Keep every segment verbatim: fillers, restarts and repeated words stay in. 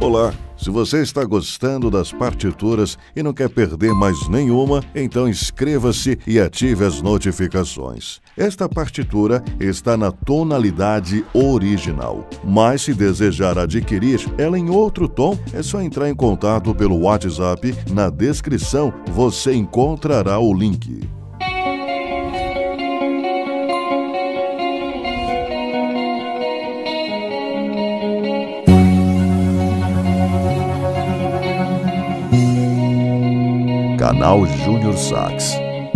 Olá! Se você está gostando das partituras e não quer perder mais nenhuma, então inscreva-se e ative as notificações. Esta partitura está na tonalidade original, mas se desejar adquirir ela em outro tom, é só entrar em contato pelo WhatsApp. Na descrição você encontrará o link. Canal Júnior Sax.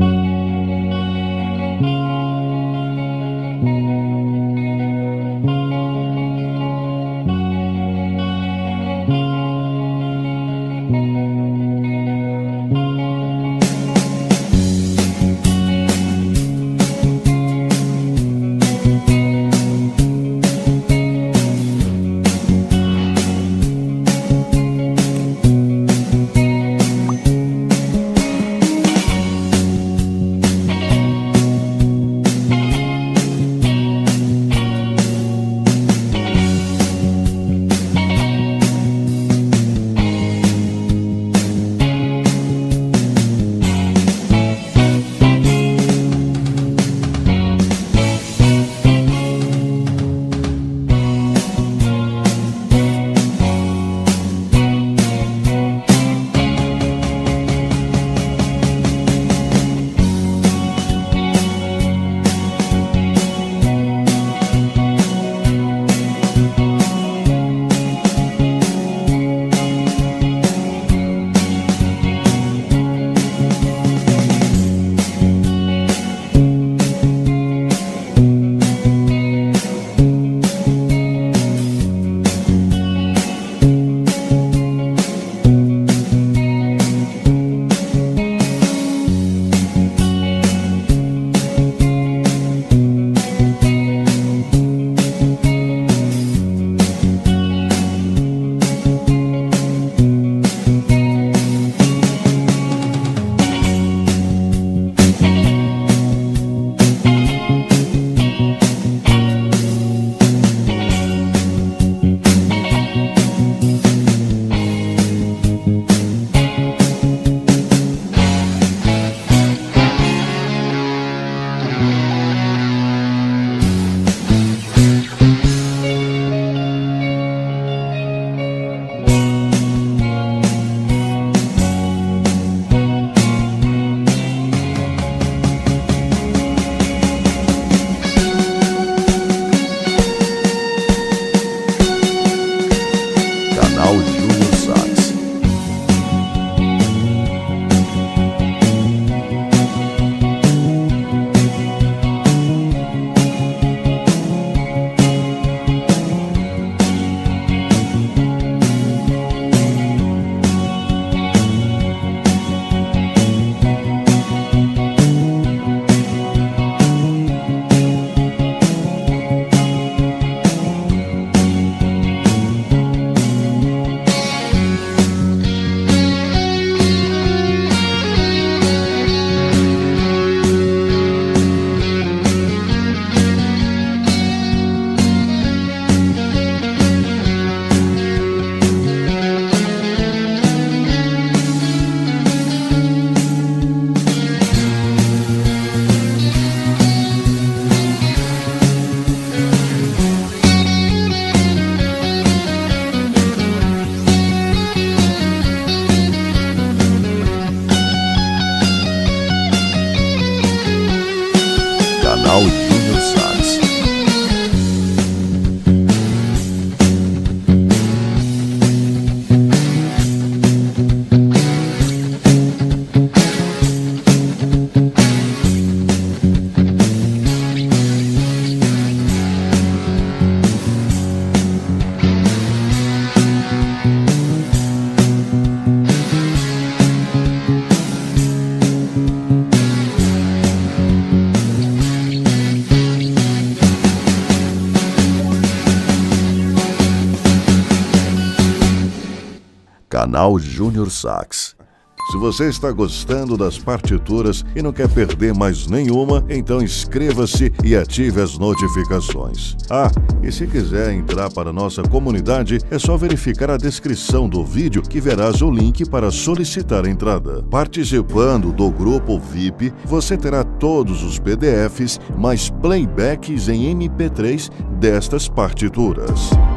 Canal Júnior Sax. Canal Júnior Sax. Se você está gostando das partituras e não quer perder mais nenhuma, então inscreva-se e ative as notificações. Ah, e se quiser entrar para a nossa comunidade, é só verificar a descrição do vídeo que verás o link para solicitar a entrada. Participando do grupo V I P, você terá todos os P D Fs mais playbacks em M P três destas partituras.